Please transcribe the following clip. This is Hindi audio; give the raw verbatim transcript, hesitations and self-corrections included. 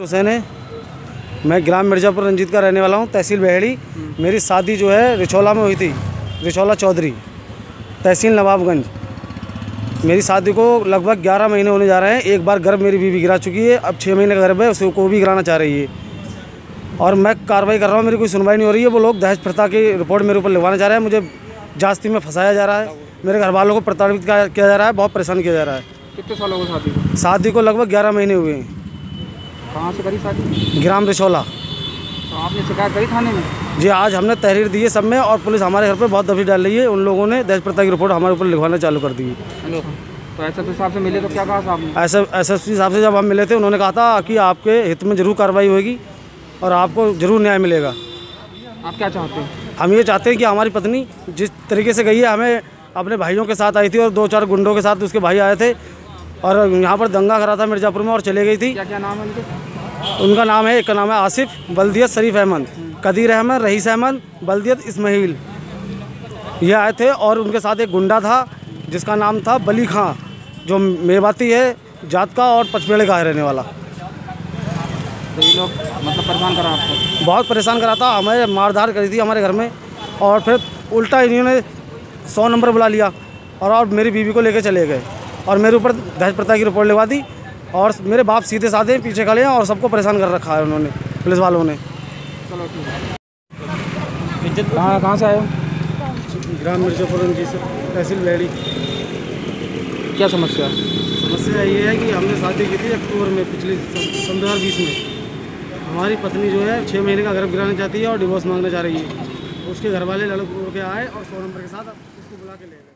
हुसैन है। मैं ग्राम मिर्ज़ापुर रंजीत का रहने वाला हूँ, तहसील बहेड़ी। मेरी शादी जो है रिछौला में हुई थी, रिछौला चौधरी, तहसील नवाबगंज। मेरी शादी को लगभग ग्यारह महीने होने जा रहे हैं। एक बार गर्भ मेरी बीवी गिरा चुकी है, अब छः महीने का गर्भ है, उसको भी गिराना चाह रही है और मैं कार्रवाई कर रहा हूँ। मेरी कोई सुनवाई नहीं हो रही है। वो लोग दहेज प्रथा की रिपोर्ट मेरे ऊपर लिखवाना चाह रहे हैं, मुझे जास्ती में फंसाया जा रहा है, मेरे घर वालों को प्रताड़ित किया जा रहा है, बहुत परेशान किया जा रहा है। कितने सालों को शादी को? शादी को लगभग ग्यारह महीने हुए हैं। कहाँ से करी शादी? ग्राम रिछौला। तो आपने शिकायत करी थाने में? जी, आज हमने तहरीर दी है सब में और पुलिस हमारे घर पे बहुत दबिश डाल रही है। उन लोगों ने दहेज प्रथा की रिपोर्ट हमारे ऊपर लिखवाना चालू कर दी है। हेलो, तो एस एस पी साहब से मिले तो क्या कहा साहब ने? ऐसे एस एस पी साहब से जब हम मिले थे, उन्होंने कहा था कि आपके हित में जरूर कार्रवाई होगी और आपको जरूर न्याय मिलेगा। आप क्या चाहते हैं? हम ये चाहते हैं कि हमारी पत्नी जिस तरीके से गई है, हमें अपने भाइयों के साथ आई थी और दो चार गुंडों के साथ उसके भाई आए थे और यहाँ पर दंगा करा था मिर्ज़ापुर में और चले गई थी। क्या क्या नाम है उनके? उनका नाम है, एक का नाम है आसिफ, बल्दियत शरीफ अहमद, कदीर अहमद, रईस अहमद, बल्दियत इस्माइल। ये आए थे और उनके साथ एक गुंडा था जिसका नाम था बली खां, जो मेवाती है जात का और पचपेड़े का है रहने वाला। तो ये लोग मतलब परेशान करा आपको? बहुत परेशान करा था, हमें मारधार करी थी हमारे घर में और फिर उल्टा इन्होंने सौ नंबर बुला लिया और और मेरी बीवी को लेकर चले गए और मेरे ऊपर दहेज प्रथा की रिपोर्ट लिखवा दी और मेरे बाप सीधे साधे पीछे खड़े हैं और सबको परेशान कर रखा है उन्होंने, पुलिस वालों ने। चलो ठीक है। कहाँ कहाँ से आए हो? ग्राम मिर्ज़ापुर रंजीत से, तहसील बहेड़ी। क्या समस्या? समस्या ये है कि हमने शादी की थी अक्टूबर में पिछले सन दो हज़ार बीस में। हमारी पत्नी जो है छः महीने का गर्भ गिराना चाहती है और डिवोर्स मांगना चाह रही है। उसके घर वाले लड़के के आए और सौ नंबर के साथ उसको बुला के ले गए।